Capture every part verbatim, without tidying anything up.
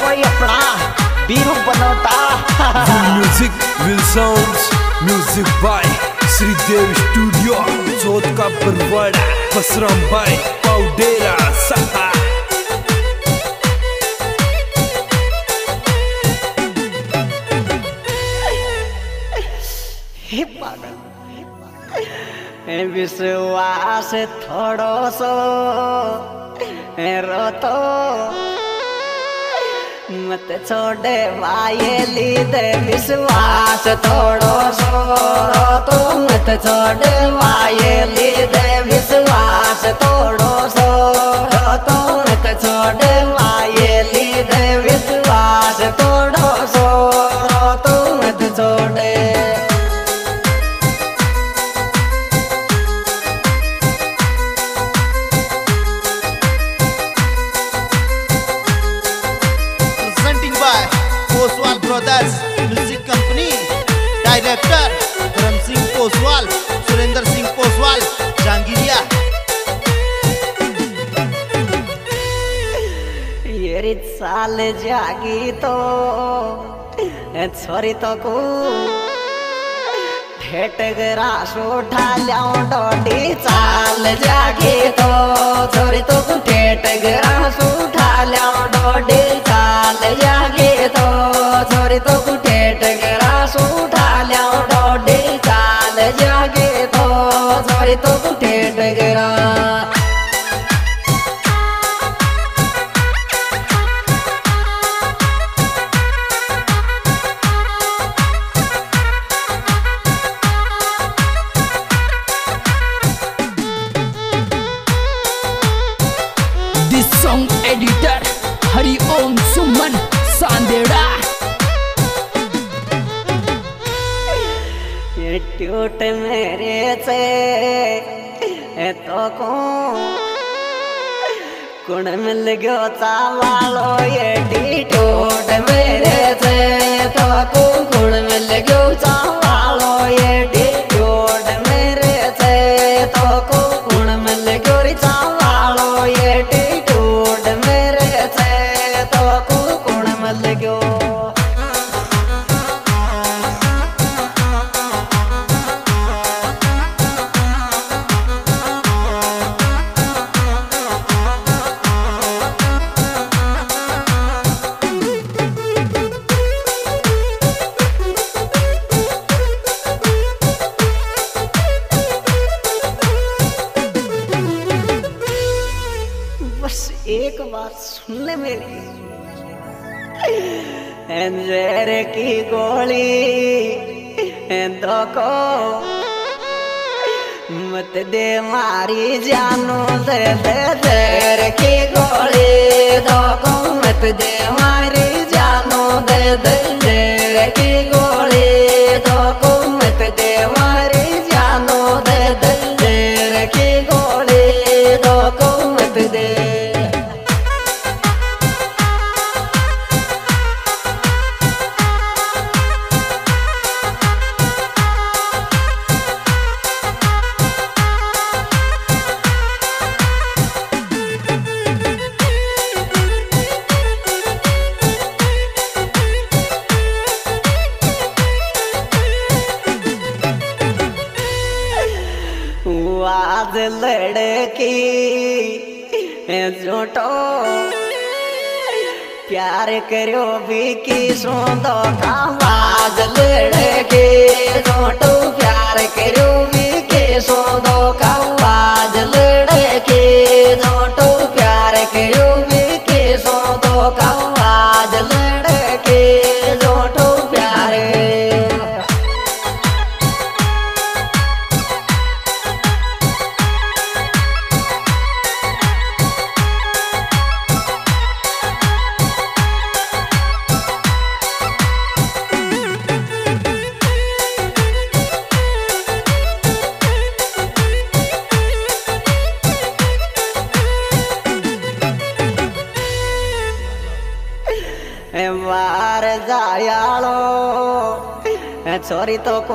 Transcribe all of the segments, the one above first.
कोई अपना Biru Banota music will sounds music by Shridev studio Chauth ka Barwara Basram भाई पाउडेरा सहा हे पागल विश्वास थोड़ो सो रो तो मत छोड़े वायली दे विश्वास थोड़ो सो रो तो मत छोड़े वायली दे विश्वास थोड़ो सो रो तो मत छोड़े वायली दे विश्वास थोड़ो सो रो तो मत छोड़े Poswal brothers music company director Dharm Singh Poswal Surendra Singh Poswal जहांगीरिया ये साल जागी तो छोरी तो को ठेठ ग्रास उठा लियाओ डोडी चाल जागी तो छोरी तो को ठेठ ग्रास उठा लियाओ डोडी चाल जागी तो छोरी तो को ठेठ ग्रास उठा लियाओ डोडी चाल जागी तो छोरी तो को ठेठ ग्रास सॉन्ग एडिटर हरिओम सुमन सांदेड़ा ये ट्यूट मेरे से तो को कुण मिल गयो चावालो ये ट्यूट मेरे से तो को कुण मिल गयो चावालो ये ट्यूट मेरे से तो को कुण मिल गयो रे चावालो ये एक बात सुन ले मेरी जहर की गोली दो को मत दे मारी जानो दे दे जहर की गोली दो को मत दे मारी जानो दे दे जहर की गोली दो को मत दे मारी जानो दे दे जहर की गोली दो को मत दे आज लड़की जोटो प्यार करो भी की सोंदो का आज लड़की जोटो प्यार करो भी की सोंदो का आज लड़की जोटो प्यार करो भी की सोंदो का आज लड़की जोटो प्यार बार जायालो छोरी तो को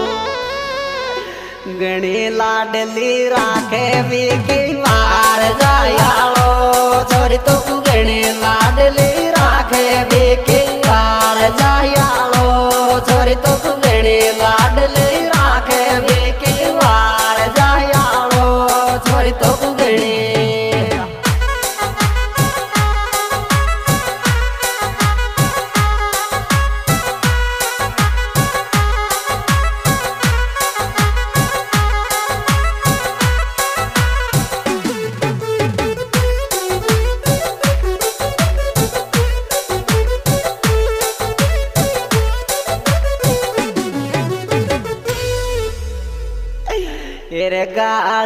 गणी लाडली राखे भी की बार जायालो छोरी तो को गणी लाडली राखे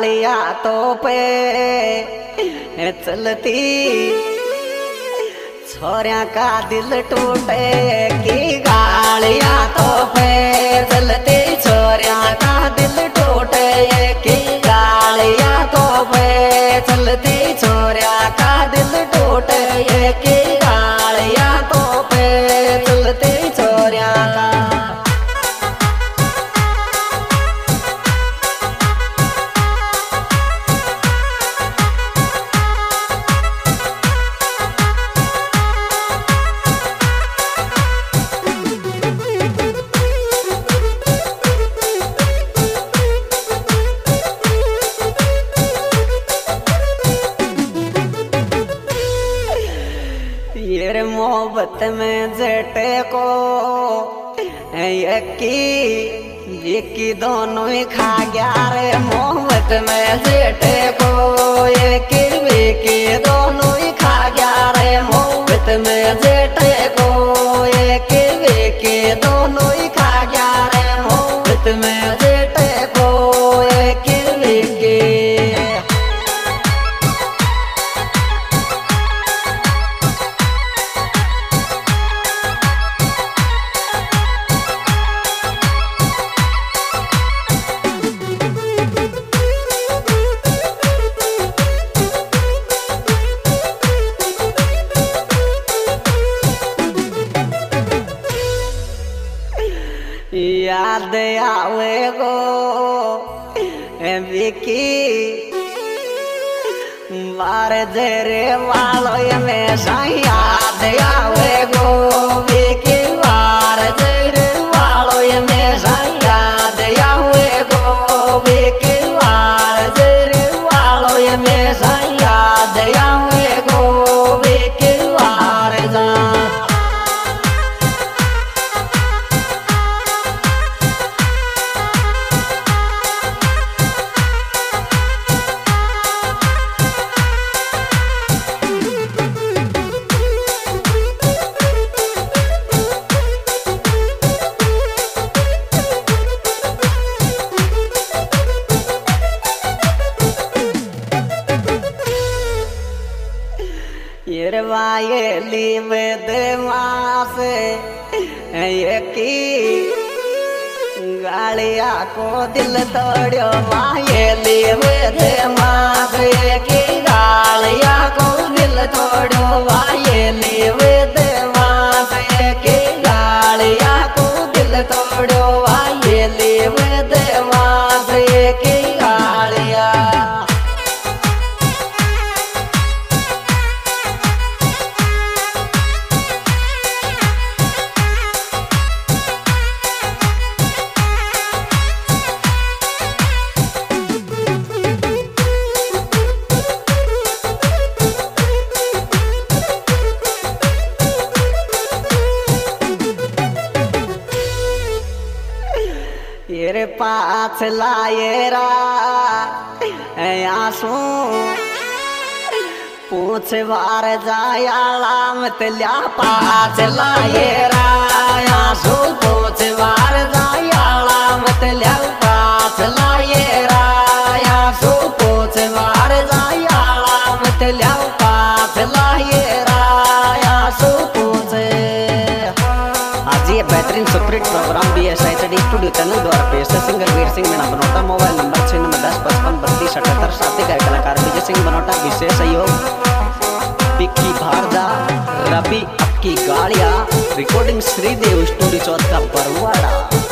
गाड़िया तो पे चलती छोरिया का दिल टूटे की गाड़िया तो पे चलती छोरिया का दिल टूटे की गाड़िया तो पे चलती छोरिया का दिल टूटे की गाड़िया तो पे चलती छोरिया का। ये मोहब्बत में जेटे को यकी यकी दोनों ही खा गया रे मोहब्बत में जेटे को यकी यकी दोनों ही खा गया रे मोहब्बत में जेटे को यकी यकी दोनों ही खा गया रे मोहब्बत में जेटे को यकी यकी। याद आवे गो विकी बार जेरे वालो में याद आवे गो विकी बार जेरे वालो में याद आवे गो विकी बार जेरे वालो में याद आवे गो विकी बार जा। ये वाये लीवे दे मास ये की गाड़िया को दिल तोड़ो वाये लीवे दे मास ये की गाड़िया को दिल तोड़ो वाये लीवे दे मास ये की गाड़िया को दिल तोड़ो वाये लीवे दे मास ये की गाड़िया। तेरे पास लाएरा आंसू पूछ बार जायाला मत लिया पास लाएरा आंसू पूछ बार जायाला मत लिया पास लाएरा आंसू पूछ बार जायाला मत लिया पास लाएरा आंसू पूछ। आज ये बेहतरीन superhit program B S I D studio channel द्वारा पेश है। Singer Veer Singh Meena Banota, mobile number छः नंबर दस पचपन बत्तीस अठहत्तर। शादी का कलाकार विजय सिंह बनोटा, विशेष सहयोग पिक्की भारजा रवि अक्की गाड़िया, रिकॉर्डिंग श्रीदेव स्टूडियो चौथ का बरवाड़ा।